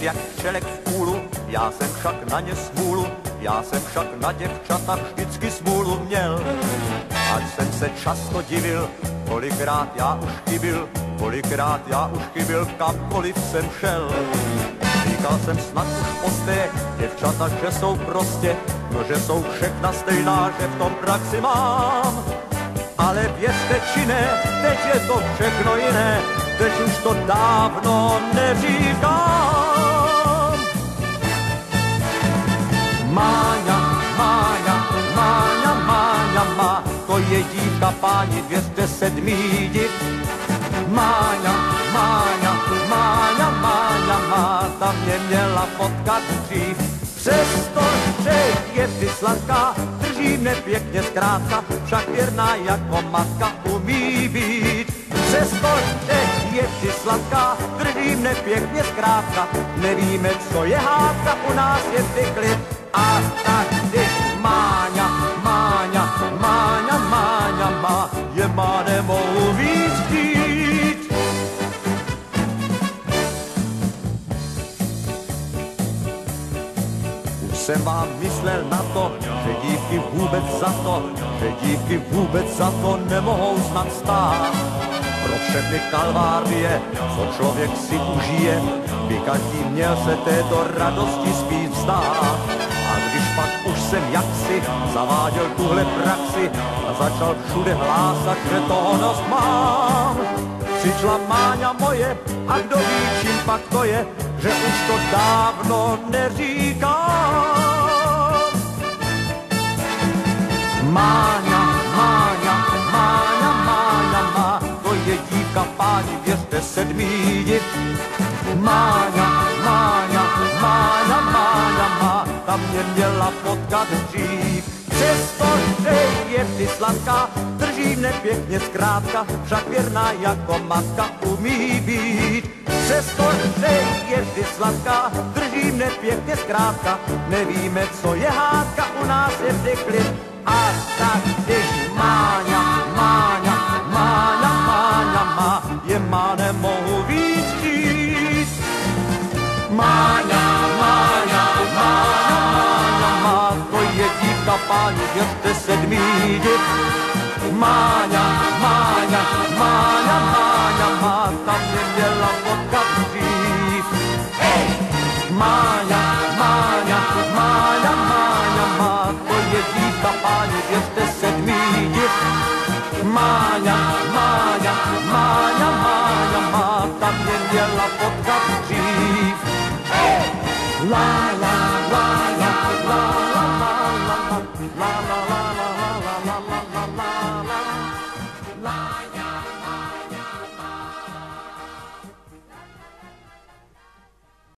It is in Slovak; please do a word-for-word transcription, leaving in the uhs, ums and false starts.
jak včelek v půlu, já jsem však na ně smůlu, já jsem však na děvčata vždycky smůlu měl. Ať jsem se často divil, kolikrát já už chybil, kolikrát já už chybil, kamkoliv jsem šel. Říkal jsem snad už posté, děvčata, že jsou prostě, no že jsou všechna stejná, že v tom praxi mám. Ale věřte či ne, teď je to všechno jiné, teď už to dávno neříkám. Máňa, Máňa, Máňa, Máňa, má, to je dívka páni dvě stě sedmý div. Máňa, Máňa, Máňa, Máňa, má, ta mě měla potkat dřív. Přesto, že je vždy sladká, drží mě pěkně zkrátka, však věrná jako matka umí být. Přesto, že je vždy sladká, drží mě pěkně zkrátka, nevíme, co je hádka, u nás je vždy klid. A tak když Máňa, Máňa, Máňa, Máňa má, je má nemohu víc chtít. Už jsem vám myslel na to, že dívky vůbec za to, že dívky vůbec za to nemohou snad stát. Pro všechny kalvárie, co člověk si užije, by každý měl se této radosti spíš vzdát. A když pak už jsem jaksi zaváděl tuhle praxi a začal všude hlásat, že toho dost mám, přišla Máňa moje a kdo ví, čím pak to je, že už to dávno neříkám. Máňa, Máňa, Máňa, Máňa má, to je dívka páni věřte sedmý div. Máňa, Máňa, Máňa, Máňa má, ta mě měla potkat dřív. Přesto, že je vždy sladká, drží mě pěkně zkrátka, však věrná jako matka umí být. Přesto, že je vždy sladká, drží mě pěkně zkrátka, nevíme, co je hádka, u nás je vždy klid. A tak když Máňa, Máňa, Máňa, Máňa má, je má nemohu víc chtít. Máňa, Máňa, Máňa, Máňa má, to je dívka páni věřte sedmý div. Máňa, Máňa, Máňa, Máňa má, ta